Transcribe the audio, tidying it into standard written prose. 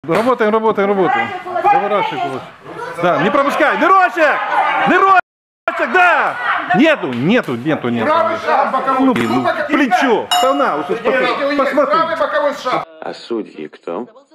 Работаем, работаем, работаем. Заворачивай кулачок. Да, не пропускай. Нырочек! Нырочек, да! Нету. Правый шаг, боковой. Плечо. Да на, уж посмотри. Правый боковой шаг. А судьи кто?